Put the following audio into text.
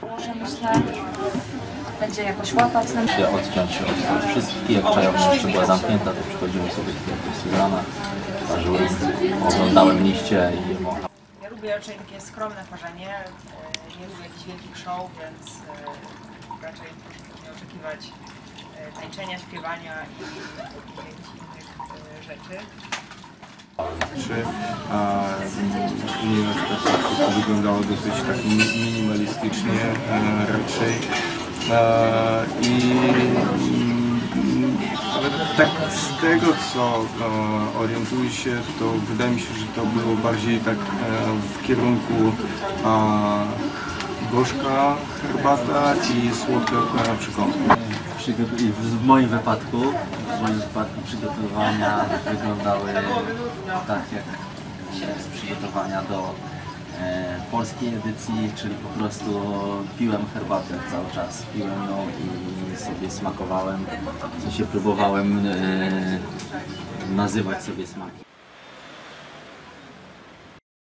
Może myślę, będzie jakoś łapać nam. Się odciąć od wszystkich. Jak czajownia jeszcze była zamknięta, to przychodziłem sobie do rana, parzyłem, oglądałem liście i Ja lubię raczej takie skromne parzenie, nie lubię jakichś wielkich show, więc raczej proszę nie oczekiwać tańczenia, śpiewania i jakichś innych rzeczy. U mnie na przykład wszystko wyglądało dosyć tak minimalistycznie raczej tak z tego co orientuję się, to wydaje mi się, że to było bardziej tak w kierunku gorzka herbata i słodka przekąska. w moim wypadku przygotowania wyglądały tak jak z przygotowania do polskiej edycji, czyli po prostu piłem herbatę cały czas, piłem ją i sobie smakowałem, w sensie próbowałem nazywać sobie smaki.